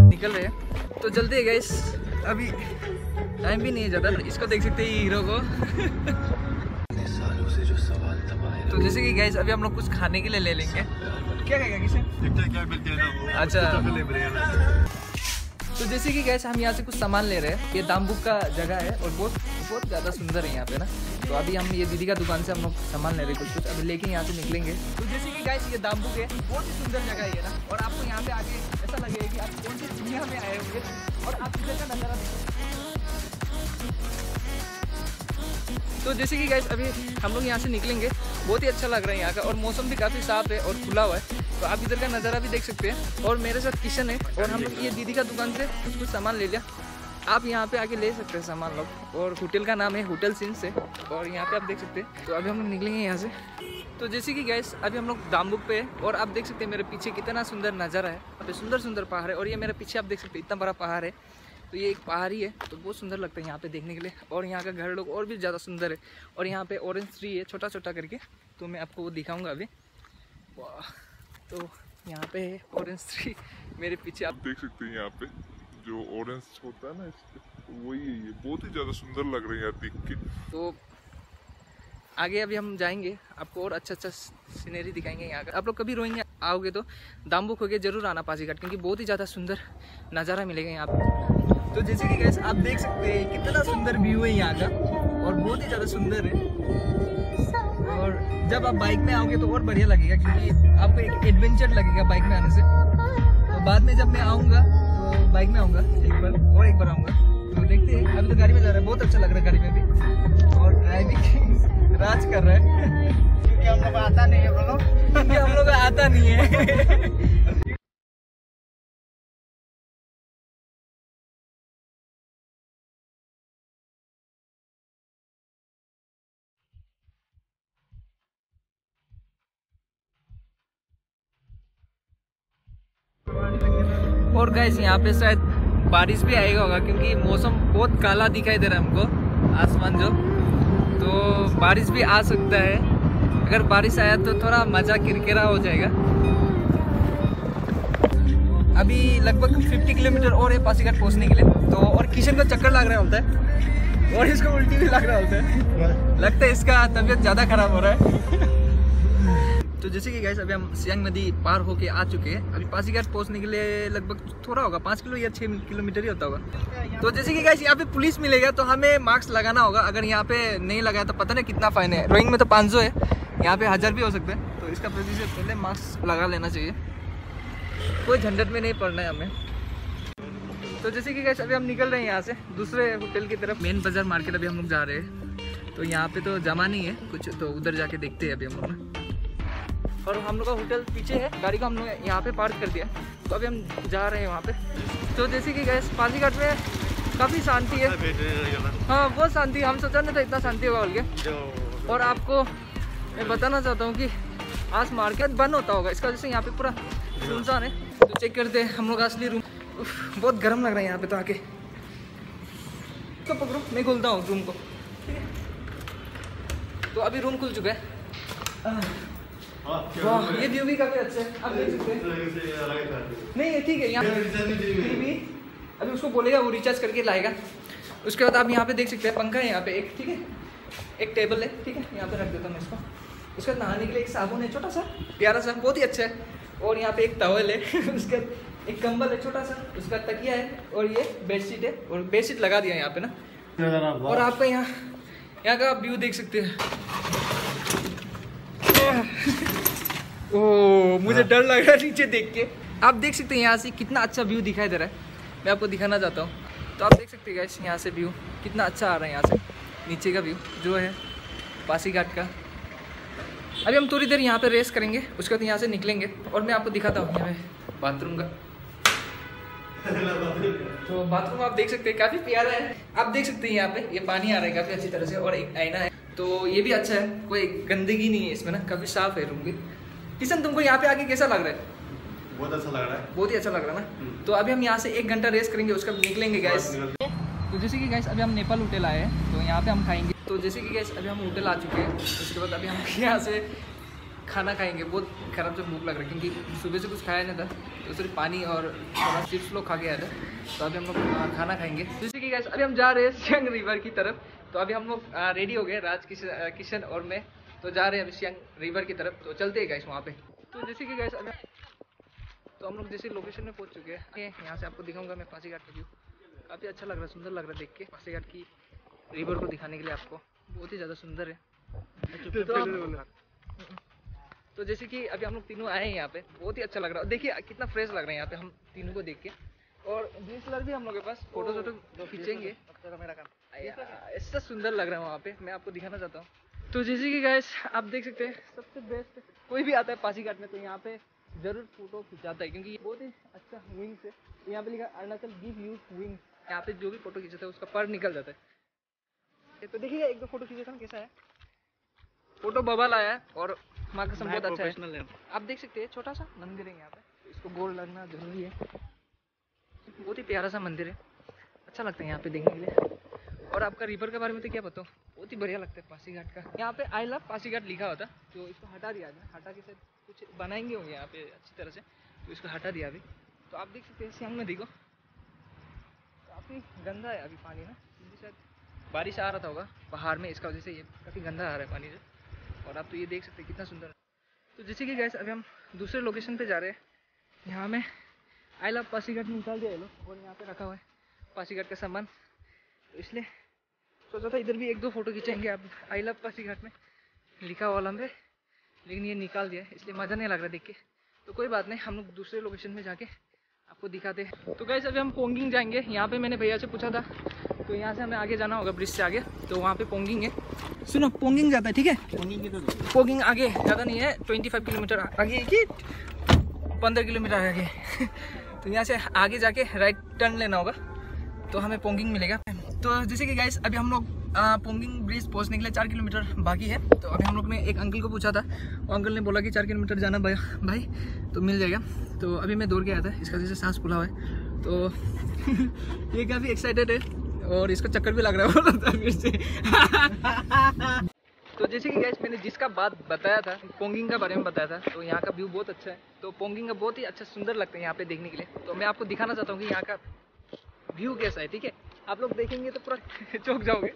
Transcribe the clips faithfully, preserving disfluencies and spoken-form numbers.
निकल रहे हैं तो जल्दी है गाइस, अभी टाइम भी नहीं है ज़्यादा। इसको देख सकते हैं हीरो को। सालों से जो सवाल तो जैसे कि गाइस अभी हम लोग कुछ खाने के लिए ले लेंगे। क्या कहेगा किसे? क्या मिलते हैं ना? अच्छा, तो जैसे कि गाइस हम यहाँ से कुछ सामान ले रहे हैं। ये दामबुक का जगह है और बहुत बहुत ज़्यादा सुंदर है यहाँ पे ना। तो अभी हम ये दीदी का दुकान से हम लोग सामान ले रहे हैं कुछ कुछ, अभी लेके यहाँ से निकलेंगे। तो जैसे कि गाइस ये दामबुक है, बहुत ही सुंदर जगह है ये ना। और आपको यहाँ पे आके ऐसा लगेगा कि आप कौन सी दुनिया में आए होंगे और आप इधर का नज़ारा। तो जैसे कि गाइस अभी हम लोग यहाँ से निकलेंगे, बहुत ही अच्छा लग रहा है यहाँ का और मौसम भी काफ़ी साफ़ है और खुला हुआ है। तो आप इधर का नज़ारा भी देख सकते हैं। और मेरे साथ किशन है और हम लोग ये दीदी का दुकान से कुछ कुछ सामान ले लिया। आप यहाँ पे आके ले सकते हैं सामान लोग। और होटल का नाम है होटल सिंस है और यहाँ पे आप देख सकते हैं। तो अभी हम लोग निकलेंगे यहाँ से। तो जैसे कि गाइस अभी हम लोग दामबुक पे है और आप देख सकते हैं मेरे पीछे कितना सुंदर नज़ारा है। यहाँ पे सुंदर सुंदर पहाड़ है और ये मेरे पीछे आप देख सकते हैं इतना बड़ा पहाड़ है। तो ये एक पहाड़ी है तो बहुत सुंदर लगता है यहाँ पे देखने के लिए। और यहाँ का घर लोग और भी ज़्यादा सुंदर है। और यहाँ पे ऑरेंज ट्री है छोटा छोटा करके, तो मैं आपको वो दिखाऊंगा अभी। वाह, तो यहाँ पे है ऑरेंज ट्री मेरे पीछे आप देख सकते हैं। यहाँ पे जो ऑरेंज होता है ना इसके, वही है ये। बहुत ही ज़्यादा सुंदर लग रहा है यार देख के। तो आगे अभी हम जाएंगे, आपको और अच्छा अच्छा सीनरी दिखाएंगे यहाँ का। आप लोग कभी रोएंगे आओगे तो दामबुक होके जरूर आना पासीघाट, क्योंकि बहुत ही ज़्यादा सुंदर नज़ारा मिलेगा यहाँ पे। तो जैसे कि गाइस आप देख सकते हैं कितना सुंदर व्यू है यहाँ का और बहुत ही ज़्यादा सुंदर है। और जब आप बाइक में आओगे तो और बढ़िया लगेगा, क्योंकि आपको एक एडवेंचर लगेगा बाइक में आने से। तो बाद में जब मैं आऊँगा तो बाइक में आऊँगा एक बार और एक बार आऊँगा। तो देखते हैं, अभी तो गाड़ी में जा रहा है, बहुत अच्छा लग रहा है गाड़ी में भी। और ड्राइविंग राज कर रहा है क्योंकि हम लोग आता नहीं है बोलो, क्योंकि हम लोग आता नहीं है। और गाइस यहाँ पे शायद बारिश भी आएगा होगा, क्योंकि मौसम बहुत काला दिखाई दे रहा है हमको, आसमान जो। तो बारिश भी आ सकता है। अगर बारिश आया तो थोड़ा मज़ा किरकिरा हो जाएगा। अभी लगभग पचास किलोमीटर और है पासीघाट पहुँचने के लिए। तो और किशन को चक्कर लग रहा होता है और इसको उल्टी भी लग रहा होता है। लगता है इसका तबीयत ज़्यादा खराब हो रहा है। तो जैसे कि गाइस अभी हम सियांग नदी पार होके आ चुके हैं। अभी पासीघाट पहुंचने के लिए लगभग थोड़ा होगा, पाँच किलो या छः किलोमीटर ही होता होगा। तो जैसे कि गाइस यहाँ पे पुलिस मिलेगा तो हमें मास्क लगाना होगा। अगर यहाँ पे नहीं लगाया तो पता नहीं कितना फाइन है। रोइंग में तो पाँच सौ है, यहाँ पे हज़ार भी हो सकता है। तो इसका प्रति से पहले मास्क लगा लेना चाहिए, कोई झंझट में नहीं पड़ना है हमें। तो जैसे कि गाइस अभी हम निकल रहे हैं यहाँ से दूसरे होटल की तरफ। मेन बाजार मार्केट अभी हम लोग जा रहे हैं। तो यहाँ पे तो जमा नहीं है कुछ, तो उधर जाके देखते हैं अभी हम लोग ना। और हम लोग का होटल पीछे है, गाड़ी को हम लोग यहाँ पे पार्क कर दिया। तो अभी हम जा रहे हैं वहाँ पे। तो जैसे कि गैस पासीघाट में काफ़ी शांति है। हाँ बहुत शांति, हम सोचा नहीं था इतना शांति होगा बोल के। और आपको मैं बताना चाहता हूँ कि आज मार्केट बंद होता होगा, इसका वजह से यहाँ पे पूरा सुनसान है। तो चेक करते हैं हम लोग असली रूम। बहुत गर्म लग रहा है यहाँ पे तो आके। तो पकड़ो, मैं खोलता हूँ रूम को, ठीक है। तो अभी रूम खुल चुका है। वाह, ये व्यू भी काफी अच्छा है, आप देख सकते हैं। नहीं ये ठीक है, यहाँ भी अभी उसको बोलेगा वो रिचार्ज करके लाएगा। उसके बाद आप यहाँ पे देख सकते हैं पंखा है यहाँ पे एक, ठीक है। एक टेबल है, ठीक है, यहाँ पे रख देता हूँ मैं इसको। उसके बाद नहाने के लिए एक साबुन है छोटा सा प्यारा सा, बहुत ही अच्छा है। और यहाँ पे एक टॉवल है। उसके बाद एक कंबल है छोटा सा, उसका तकिया है और ये बेडशीट है। और बेडशीट लगा दिया यहाँ पे ना। और आपका यहाँ यहाँ का व्यू देख सकते हैं। ओह मुझे डर लग रहा है नीचे देख के। आप देख सकते हैं यहाँ से कितना अच्छा व्यू दिखाई दे रहा है। मैं आपको दिखाना चाहता हूँ। तो आप देख सकते हैं गाइस यहाँ से व्यू कितना अच्छा आ रहा है। यहाँ से नीचे का व्यू जो है पासीघाट का। अभी हम थोड़ी देर यहाँ पे रेस्ट करेंगे, उसके बाद यहाँ से निकलेंगे और मैं आपको दिखाता हूँ यहाँ पे बाथरूम का। तो बाथरूम आप देख सकते हैं काफ़ी प्यारा है। आप देख सकते हैं यहाँ पे ये पानी आ रहा है काफ़ी अच्छी तरह से और एक आईना है। तो ये भी अच्छा है, कोई गंदगी नहीं है इसमें ना, काफ़ी साफ है रूम भी। किशन तुमको यहाँ पे आके कैसा लग रहा है? बहुत अच्छा लग रहा है, बहुत ही अच्छा लग रहा है ना। तो अभी हम यहाँ से एक घंटा रेस्ट करेंगे, उसके बाद निकलेंगे गैस। तो जैसे कि गैस अभी हम नेपाल होटल आए हैं, तो यहाँ पे हम खाएंगे। तो जैसे कि गैस अभी हम होटल आ चुके हैं, उसके बाद अभी हम यहाँ से खाना खाएंगे। बहुत खराब से भूख लग रहा है क्योंकि सुबह से कुछ खाया नहीं था, तो सिर्फ पानी और थोड़ा चिप्स लोग खा के आए थे। तो अभी हम लोग खाना खाएंगे। जैसे कि गाइस अभी हम जा रहे हैं सियांग रिवर की तरफ। तो अभी हम लोग रेडी हो गए, राज किशन किशन और मैं तो जा रहे हैं अभी सियांग रिवर की तरफ। तो चलते हैं गाइस वहाँ पे। तो जैसे कि गाइस अभी तो हम लोग जैसे लोकेशन में पहुँच चुके हैं। यहाँ से आपको दिखाऊंगा मैं पासीघाट का व्यू। काफ़ी अच्छा लग रहा है, सुंदर लग रहा है देख के। पासीघाट की रिवर को दिखाने के लिए आपको बहुत ही ज़्यादा सुंदर है। तो, तो जैसे कि अभी हम लोग तीनों आए हैं यहाँ पे, बहुत ही अच्छा लग रहा है। देखिए कितना फ्रेश लग रहा है यहाँ पे हम तीनों को देख के। और डी एस एल आर भी हम लोग के पास, फोटो वोटो खींचेंगे। ऐसा सुंदर लग रहा है वहाँ पे, मैं आपको दिखाना चाहता हूँ। तो जैसे कि गाइस आप देख सकते हैं, सबसे बेस्ट कोई भी आता है पासीघाट में तो यहाँ पे जरूर फोटो खिंचाता है क्योंकि बहुत ही अच्छा विंग्स है। यहाँ पे लिखा अरुणाचल गिव यू विंग्स। यहाँ पे जो भी फोटो खींचता है उसका पर निकल जाता है। तो देखिए एक दो फोटो खींचा था कैसा है, फोटो बबल आया है और माँ का बहुत अच्छा है। आप देख सकते हैं छोटा सा मंदिर है यहाँ पे, तो इसको गोल लगना जरूरी है। बहुत ही प्यारा सा मंदिर है, अच्छा लगता है यहाँ पे देखने के लिए। और आपका रिवर के बारे में तो क्या बताऊँ, बहुत ही बढ़िया लगता है पासीघाट का। यहाँ पे आई लव पासीघाट लिखा होता, तो इसको हटा दिया गया। हटा के शायद कुछ बनाएंगे होंगे यहाँ पे अच्छी तरह से, तो इसको हटा दिया अभी। तो आप देख सकते हैं सियांग नदी को, काफ़ी गंदा है अभी पानी ना, क्योंकि शायद बारिश आ रहा था होगा पहाड़ में, इसका वजह से ये काफ़ी गंदा आ रहा है पानी से। और आप तो ये देख सकते हैं कितना सुंदर है। तो जैसे कि गाइस अभी हम दूसरे लोकेशन पे जा रहे हैं। यहाँ में आई लव पासीघाट निकाल दिया है लोग और यहाँ पे रखा हुआ है पासीघाट का सामान, तो इसलिए सोचा था इधर भी एक दो फोटो खींचेंगे। आप आई लव पासीघाट में लिखा हुआ वाला में, लेकिन ये निकाल दिया है इसलिए मज़ा नहीं लग रहा देख के। तो कोई बात नहीं, हम लोग दूसरे लोकेशन में जाके आपको दिखाते हैं। तो गाइस अभी हम पोंगिंग जाएंगे। यहाँ पे मैंने भैया से पूछा था, तो यहाँ से हमें आगे जाना होगा ब्रिज से आगे, तो वहाँ पे पोंगिंग है। सुनो पोंगिंग जाता है, ठीक है? पोंगिंग तो पोंगिंग आगे ज़्यादा नहीं है, पच्चीस किलोमीटर आगे कि पंद्रह किलोमीटर आगे तो यहाँ से आगे जाके राइट टर्न लेना होगा, तो हमें पोंगिंग मिलेगा। तो जैसे कि गाइस अभी हम लोग पोंगिंग ब्रिज पहुँचने के लिए चार किलोमीटर बाकी है। तो अभी हम लोग ने एक अंकल को पूछा था, वो अंकल ने बोला कि चार किलोमीटर जाना भाई भाई तो मिल जाएगा। तो अभी मैं दौड़ के आया था, इसका जैसे सांस फूला हुआ है, तो ये काफ़ी एक्साइटेड है और इसको चक्कर भी लग रहा है फिर से तो जैसे कि गाइस मैंने जिसका बात बताया था, पोंगिंग का बारे में बताया था, तो यहाँ का व्यू बहुत अच्छा है। तो पोंगिंग का बहुत ही अच्छा सुंदर लगता है यहाँ पे देखने के लिए। तो मैं आपको दिखाना चाहता हूँ कि यहाँ का व्यू कैसा है, ठीक है? आप लोग देखेंगे तो पूरा चौंक जाओगे।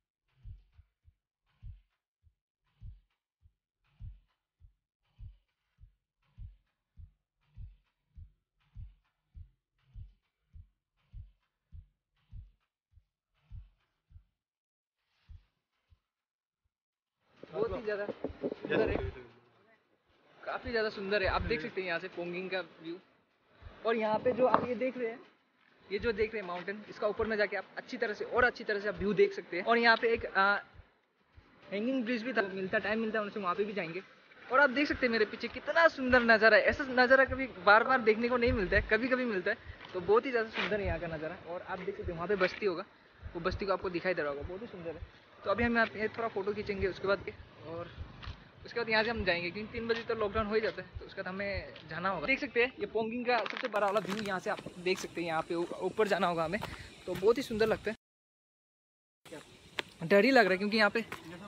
बहुत ही ज़्यादा सुंदर है, काफ़ी ज़्यादा सुंदर है। आप देख सकते हैं यहाँ से पोंगिंग का व्यू। और यहाँ पे जो आप ये देख रहे हैं, ये जो देख रहे हैं माउंटेन, इसका ऊपर में जाके आप अच्छी तरह से और अच्छी तरह से आप व्यू देख सकते हैं। और यहाँ पे एक हैंगिंग ब्रिज भी था, मिलता टाइम मिलता है उनसे वहाँ पे भी जाएंगे। और आप देख सकते हैं मेरे पीछे कितना सुंदर नज़ारा है। ऐसा नज़ारा कभी बार बार देखने को नहीं मिलता है, कभी कभी मिलता है। तो बहुत ही ज़्यादा सुंदर है यहाँ का नज़ारा। और आप देख सकते हैं वहाँ पे बस्ती होगा, वो बस्ती को आपको दिखाई दे रहा होगा, बहुत ही सुंदर है। तो अभी हम यहाँ पे थोड़ा फोटो खींचेंगे उसके बाद के, और उसके बाद यहाँ से हम जाएंगे क्योंकि तीन बजे तो लॉकडाउन हो ही जाता है। तो उसके बाद हमें जाना होगा। देख सकते हैं ये पोंगिंग का सबसे बड़ा वाला व्यू यहाँ से आप देख सकते हैं। यहाँ पे ऊपर जाना होगा हमें, तो बहुत ही सुंदर लगता है। डर ही लग रहा है क्योंकि यहाँ पे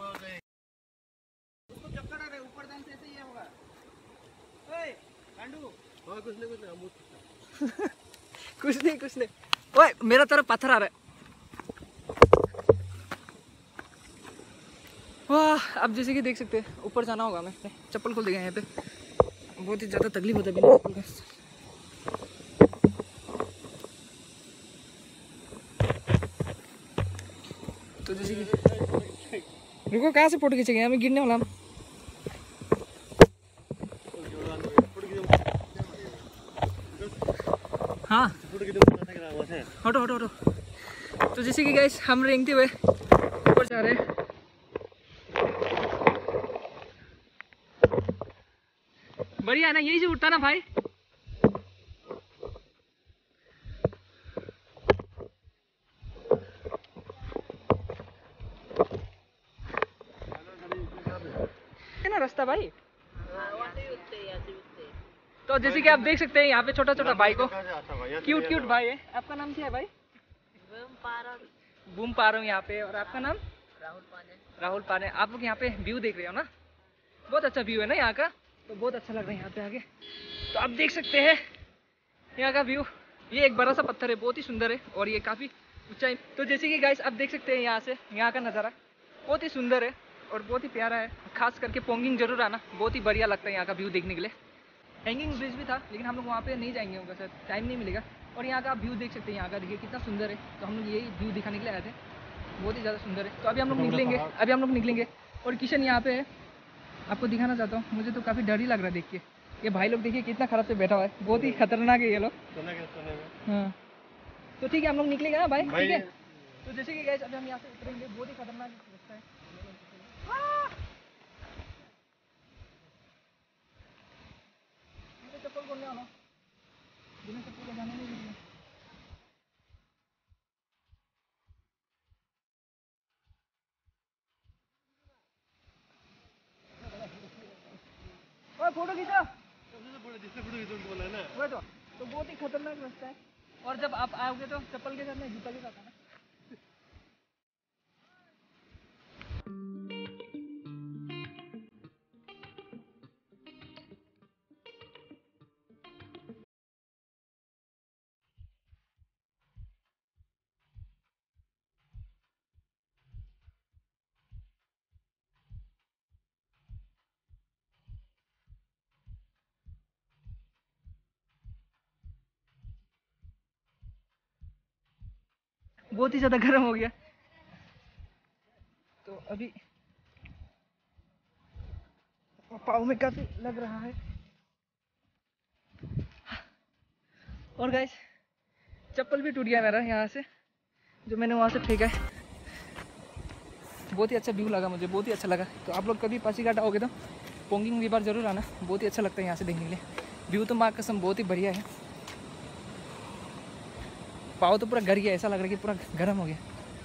कुछ नहीं कुछ नहीं ओए मेरा तरफ पत्थर आ रहा है। वाह, अब जैसे कि देख सकते हैं ऊपर जाना होगा हमें। चप्पल खोल देगा यहाँ पे, बहुत ही ज़्यादा तकलीफ होता है बिना चप्पल का। तो जैसे कि रुको, कहाँ से फोटो खींचेंगे, हमें गिरने वाला हम। हाँ हटो हटो हटो। तो जैसे कि गाइस हम रेंगते हुए ऊपर जा रहे हैं। बढ़िया है ना, यही से उठता ना भाई। है ना रास्ता भाई। तो जैसे कि आप देख सकते हैं यहाँ पे छोटा छोटा भाई को, क्यूट क्यूट भाई है। आपका नाम क्या है भाई? बूम पा रहा हूँ यहाँ पे। और आपका नाम? राहुल पाने। राहुल पाने। आप लोग यहाँ पे व्यू देख रहे हो ना, बहुत अच्छा व्यू है ना यहाँ का, तो बहुत अच्छा लग रहा है यहाँ पे आगे। तो आप देख सकते हैं यहाँ का व्यू। ये एक बड़ा सा पत्थर है, बहुत ही सुंदर है और ये काफ़ी ऊंचाई। तो जैसे कि गाइस आप देख सकते हैं यहाँ से यहाँ का नज़ारा बहुत ही सुंदर है और बहुत ही प्यारा है। खास करके पोंगिंग जरूर आना, बहुत ही बढ़िया लगता है यहाँ का व्यू देखने के लिए। हैंगिंग ब्रिज भी था लेकिन हम लोग वहाँ पे नहीं जाएंगे, होगा सर टाइम नहीं मिलेगा। और यहाँ का आप व्यू देख सकते हैं, यहाँ का देखिए कितना सुंदर है। तो हम लोग यही व्यू दिखाने के लिए आए थे, बहुत ही ज़्यादा सुंदर है। तो अभी हम लोग निकलेंगे, अभी हम लोग निकलेंगे और किशन यहाँ पे है, आपको दिखाना चाहता हूँ। मुझे तो काफ़ी डर ही लग रहा है देख के। ये भाई लोग देखिए कितना खराब से बैठा हुआ है, बहुत ही खतरनाक है ये लोग। हाँ तो ठीक है, हम लोग निकलेंगे ना भाई, ठीक है। तो जैसे कि गाइस अभी हम यहाँ से उतरेंगे, बहुत ही खतरनाक रास्ता है। चप्पल खोलने वाला, बिना चप्पल के जाने नहीं देंगे। ओए फोटो खींचा, वो तो तो बहुत ही खतरनाक रास्ता है। और जब आप आओगे तो चप्पल के साथ नहीं, जूता के साथ आना। बहुत ही ज़्यादा गर्म हो गया। तो अभी पाँव में काफ़ी लग रहा है। और गाइस चप्पल भी टूट गया मेरा यहाँ से, जो मैंने वहाँ से फेंका है। बहुत ही अच्छा व्यू लगा मुझे, बहुत ही अच्छा लगा। तो आप लोग कभी पासीघाट आओगे तो पोंगिंग रिवर जरूर आना, बहुत ही अच्छा लगता है यहाँ से देखने के लिए। व्यू तो माँ कसम बहुत ही बढ़िया है। पाँव तो पूरा गर गया, ऐसा लग रहा है कि पूरा गर्म हो गया।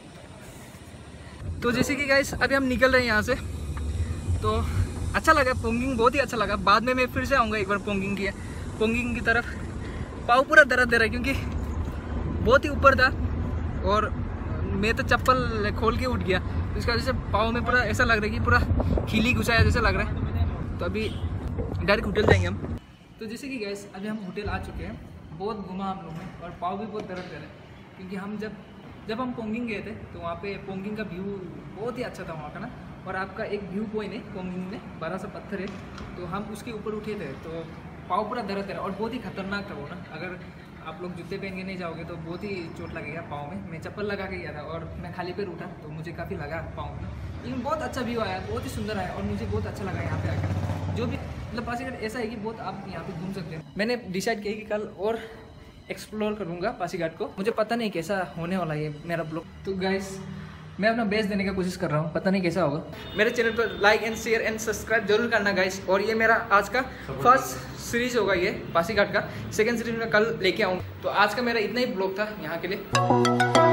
तो जैसे कि गाइस अभी हम निकल रहे हैं यहाँ से, तो अच्छा लगा पोंगिंग, बहुत ही अच्छा लगा। बाद में मैं फिर से आऊँगा एक बार पोंगिंग की पोंगिंग की तरफ। पाँव पूरा दर्द दे रहा है क्योंकि बहुत ही ऊपर था और मैं तो चप्पल खोल के उठ गया, तो इसका वजह से पाँव में पूरा ऐसा लग रहा है कि पूरा खिली घुसाया जैसा लग रहा है। तो अभी डायरेक्ट होटल जाएंगे हम। तो जैसे कि गाइस अभी हम होटल आ चुके हैं, बहुत घुमा हम लोग ने और पाँव भी बहुत दर्द कर रहे हैं क्योंकि हम जब जब हम पोंगिंग गए थे तो वहाँ पे पोंगिंग का व्यू बहुत ही अच्छा था वहाँ का ना। और आपका एक व्यू पॉइंट है पोंगिंग में, बड़ा सा पत्थर है, तो हम उसके ऊपर उठे थे तो पाँव पूरा दर्द है और बहुत ही खतरनाक था वो ना। अगर आप लोग जूते पहन के नहीं जाओगे तो बहुत ही चोट लगेगा पाँव में। मैं चप्पल लगा के गया था और मैं खाली पैर उठा तो मुझे काफ़ी लगा पाँव में, लेकिन बहुत अच्छा व्यू आया, बहुत ही सुंदर आया और मुझे बहुत अच्छा लगा यहाँ पे आकर। जो भी मतलब पासीघाट ऐसा है कि बहुत आप यहाँ पे घूम सकते हैं। मैंने डिसाइड किया कि कल और एक्सप्लोर करूँगा पासीघाट को। मुझे पता नहीं कैसा होने वाला है मेरा ब्लॉग। तो गाइस मैं अपना बेस्ट देने की कोशिश कर रहा हूँ, पता नहीं कैसा होगा। मेरे चैनल पर like and share and subscribe जरूर करना गाइस। और ये मेरा आज का फर्स्ट सीरीज होगा ये पासीघाट का। सेकंड सीरीज में कल लेके आऊँगा। तो आज का मेरा इतना ही ब्लॉग था यहाँ के लिए।